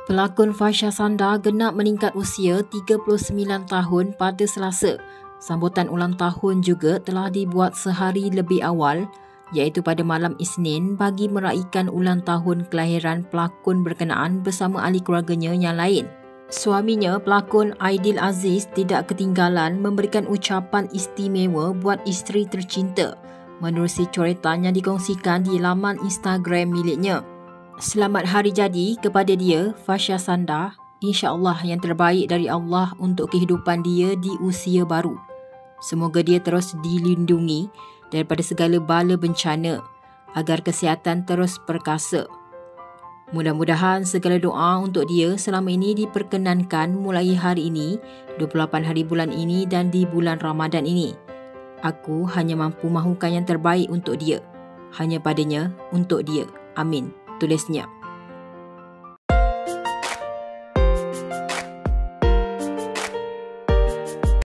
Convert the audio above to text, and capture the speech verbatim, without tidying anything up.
Pelakon Fasha Sanda genap meningkat usia tiga puluh sembilan tahun pada Selasa. Sambutan ulang tahun juga telah dibuat sehari lebih awal, iaitu pada malam Isnin bagi meraihkan ulang tahun kelahiran pelakon berkenaan bersama ahli keluarganya yang lain. Suaminya, pelakon Aidil Aziz, tidak ketinggalan memberikan ucapan istimewa buat isteri tercinta menerusi coretan yang dikongsikan di laman Instagram miliknya. Selamat hari jadi kepada dia, Fasha Sanda. InsyaAllah yang terbaik dari Allah untuk kehidupan dia di usia baru. Semoga dia terus dilindungi daripada segala bala bencana agar kesihatan terus perkasa. Mudah-mudahan segala doa untuk dia selama ini diperkenankan mulai hari ini, dua puluh lapan hari bulan ini dan di bulan Ramadan ini. Aku hanya mampu mahukan yang terbaik untuk dia. Hanya padanya, untuk dia. Amin. Tulisnya.